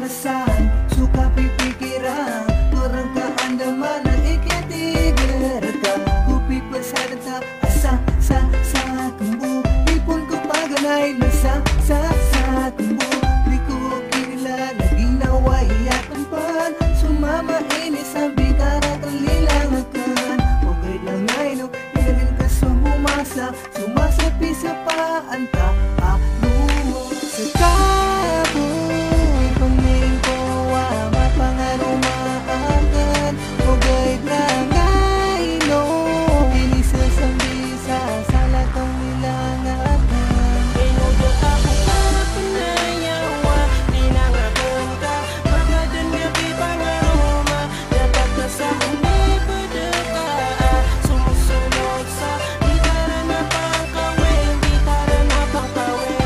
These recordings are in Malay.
perasaan, suka pipikiran, orang keandaman ikiatigar ka. Kupi pasada ta asa sa kumbu, ipon ko paganay na sa kumbu. Di ko kilala ginawa iyakan pan, sumama ini sa bitara kalilangakan. Okay lang ngayon, ilin ka sumasapi sa paanta. Sa kaboy pamingko mapangarumaan Ugay na ngaino Inisa sa bisa sa latong nilangan. Pinudo ako para panayawa Dinangakan ka Magadan nga pipangaruma Dapat ka sa hindi padakaan Sumusunod sa gitara na pangkawin Gitara na pangkawin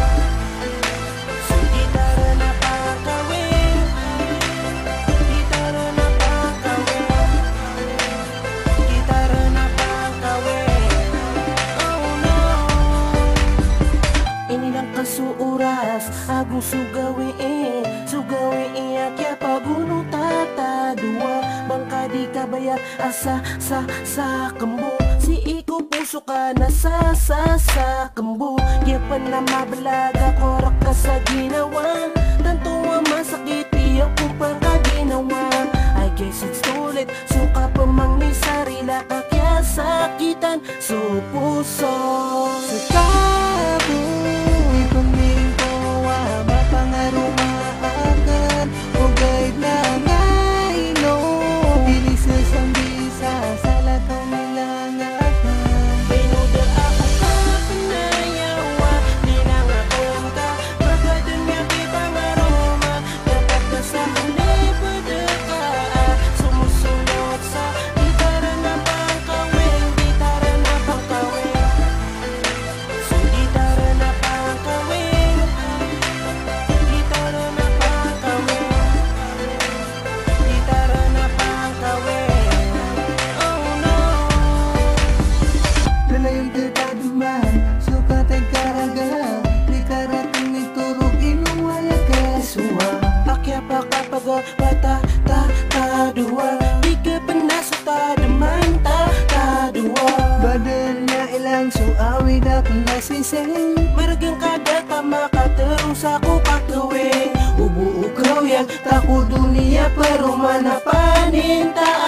Suuras, agong sugawiin Akya paguno tatadua Bangka di kabayar asa sa kembu Si iko puso ka na sa kembu Kaya pa na mabalaga korak ka sa ginawa Tantuwa masakit iyaw kung pagkaginawa I guess it's too late Suka pa mang ni sarila ka kaya sakitan So puso Sa kaboy pamingko mapangarumaan Ugay na ngaino Inisa sa bisa sa latong nilangan. Pinudo ako ka panayawa Dinangakan ka Magadan nga pipangaruma Dapat ka sa hindi padakaan Sumusunod sa gitara na pangkawin Gitara na pangkawin So gitara na pangkawin Gitara na pangkawin Gitara na pangkawin Oh no Dala yung tataduman, sukat ay karaga. Di karating iturog inuwaya kasuwa. Akya pa kapag taduwa Di ka panasuta daman taduwa Badan niya ilang so awid akong nasising. Maragang kada tama ka terus ako pagkawin Ubu-ukaw yan tako dunia pero manapanin ta